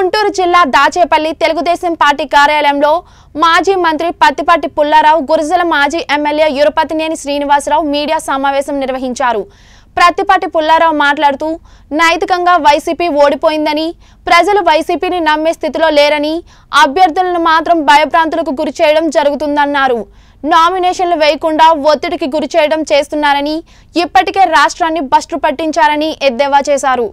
గుంటూరు జిల్లా దాచేపల్లి తెలుగుదేశం పార్టీ కార్యాలయంలో మాజీ మంత్రి పత్తిపాటి పుల్లారావు, గురజాల మాజీ ఎమ్మెల్యే యురపతినేని శ్రీనివాసరావు మీడియా సమావేశం నిర్వహించారు. పత్తిపాటి పుల్లారావు మాట్లాడుతూ నైతికంగా వైసీపీ ఓడిపోయిందని, ప్రజలు వైసీపీని నమ్మే స్థితిలో లేరని, అభ్యర్థులను మాత్రం భయభ్రాంతులకు గురిచేయడం జరుగుతుందన్నారు. నామినేషన్లు వేయకుండా ఒత్తిడికి గురిచేయడం చేస్తున్నారని, ఇప్పటికే రాష్ట్రాన్ని భ్రష్టు పట్టించారని ఎద్దేవా చేశారు.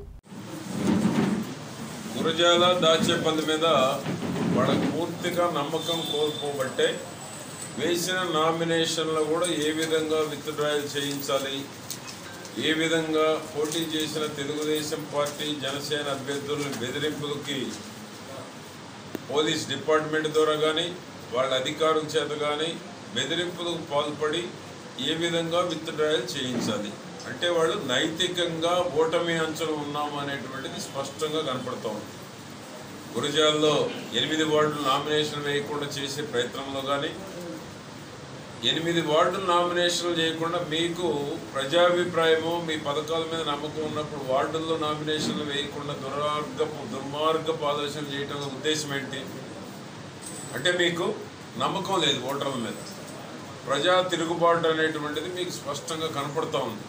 గురజాల దాచేపల్లి మీద వాళ్ళకు పూర్తిగా నమ్మకం కోల్పోబట్టే వేసిన నామినేషన్లు కూడా ఏ విధంగా విత్డ్రాయల్ చేయించాలి, ఏ విధంగా పోటీ చేసిన తెలుగుదేశం పార్టీ జనసేన అభ్యర్థులను బెదిరింపులకి పోలీస్ డిపార్ట్మెంట్ ద్వారా కానీ వాళ్ళ అధికారుల చేత కానీ బెదిరింపులకు పాల్పడి ఏ విధంగా విత్డ్రాయల్ చేయించాలి అంటే వాళ్ళు నైతికంగా ఓటమి అంచులు ఉన్నాము అనేటువంటిది స్పష్టంగా కనపడుతూ ఉంది. గురజాల్లో 8 వార్డులు నామినేషన్ వేయకుండా చేసే ప్రయత్నంలో కానీ 8 వార్డులు నామినేషన్లు చేయకుండా మీకు ప్రజాభిప్రాయము మీ పథకాల మీద నమ్మకం ఉన్నప్పుడు వార్డుల్లో నామినేషన్లు వేయకుండా దుర్మార్గపు ఆలోచన చేయటం ఉద్దేశం ఏంటి అంటే మీకు నమ్మకం లేదు ఓటర్ల మీద. ప్రజా తిరుగుబాటు అనేటువంటిది మీకు స్పష్టంగా కనపడుతూ ఉంది.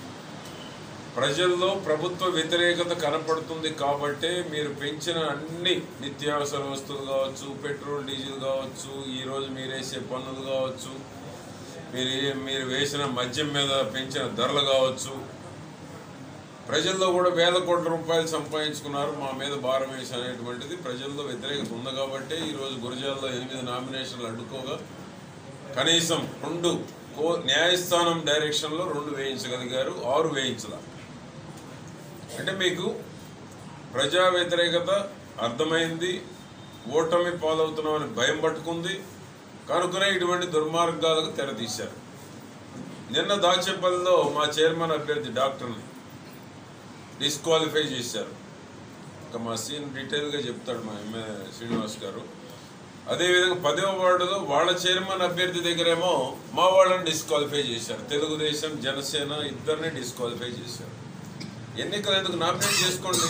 ప్రజల్లో ప్రభుత్వ వ్యతిరేకత కనపడుతుంది కాబట్టే మీరు పెంచిన అన్ని నిత్యావసర వస్తువులు కావచ్చు, పెట్రోల్ డీజిల్ కావచ్చు, ఈరోజు మీరు వేసే పన్నులు కావచ్చు, మీరు వేసిన మద్యం మీద పెంచిన ధరలు కావచ్చు, ప్రజల్లో కూడా వేల కోట్ల రూపాయలు సంపాదించుకున్నారు, మా మీద భారం వేసి అనేటువంటిది ప్రజల్లో వ్యతిరేకత ఉంది కాబట్టి ఈరోజు గురజాల్లో 8 నామినేషన్లు అడ్డుకోగా కనీసం 2 న్యాయస్థానం డైరెక్షన్లో 2 వేయించగలిగారు, 6 వేయించాల అంటే మీకు ప్రజా వ్యతిరేకత అర్థమైంది, ఓటమి పాలవుతున్నామని భయం పట్టుకుంది కనుకనే ఇటువంటి దుర్మార్గాలకు తెరతీశారు. నిన్న దాచేపల్లిలో మా చైర్మన్ అభ్యర్థి డాక్టర్ని డిస్క్వాలిఫై చేశారు. ఇంకా మా సీన్ డీటెయిల్గా చెప్తాడు మా ఎమ్మెల్యే శ్రీనివాస్ గారు. అదేవిధంగా 10వ వార్డులో వాళ్ళ చైర్మన్ అభ్యర్థి దగ్గరేమో మా వాళ్ళని డిస్క్వాలిఫై చేశారు. తెలుగుదేశం జనసేన ఇద్దరిని డిస్క్వాలిఫై చేశారు. ఎన్నికలు ఎందుకు నామినేట్ చేసుకోండి,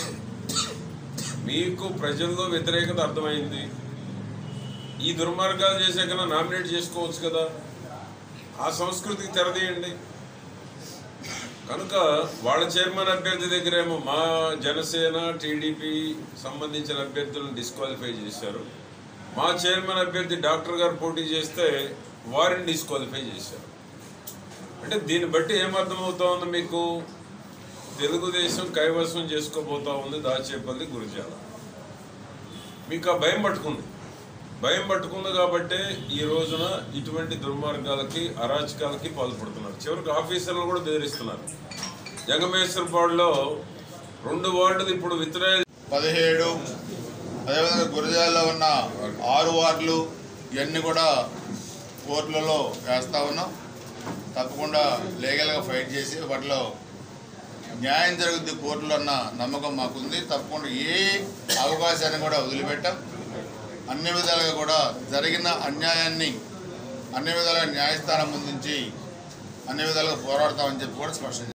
మీకు ప్రజల్లో వ్యతిరేకత అర్థమైంది, ఈ దుర్మార్గాలు చేసే కన్నా నామినేట్ చేసుకోవచ్చు కదా, ఆ సంస్కృతికి తెరదీయండి. కనుక వాళ్ళ చైర్మన్ అభ్యర్థి దగ్గరేమో మా జనసేన టీడీపీ సంబంధించిన అభ్యర్థులను డిస్క్వాలిఫై చేశారు. మా చైర్మన్ అభ్యర్థి డాక్టర్ గారు పోటీ చేస్తే వారిని డిస్క్వాలిఫై చేశారు. అంటే దీన్ని బట్టి ఏమర్థమవుతా ఉంది మీకు, తెలుగుదేశం కైవసం చేసుకోబోతా ఉంది దాచేపల్లి గురజాల. మీకు ఆ భయం పట్టుకుంది కాబట్టే ఈ రోజున ఇటువంటి దుర్మార్గాలకి అరాచకాలకి పాల్పడుతున్నారు. చివరికి ఆఫీసర్లు కూడా బెదిరిస్తున్నారు. జంగమేశ్వరపాడులో 2 వార్డులు ఇప్పుడు విత్డ్రాయల్ 17, అదేవిధంగా గురజాలలో ఉన్న 6 వార్డులు ఇవన్నీ కూడా కోర్టులలో వేస్తూ ఉన్నాం. తప్పకుండా లీగల్గా ఫైట్ చేసి వాటిలో న్యాయం జరుగుద్ది కోర్టులో అన్న నమ్మకం మాకుంది. తప్పకుండా ఏ అవకాశాన్ని కూడా వదిలిపెట్టాం. అన్ని విధాలుగా కూడా జరిగిన అన్యాయాన్ని అన్ని విధాలుగా న్యాయస్థానం ముందుంచి అన్ని విధాలుగా పోరాడతామని చెప్పి కూడా స్పష్టం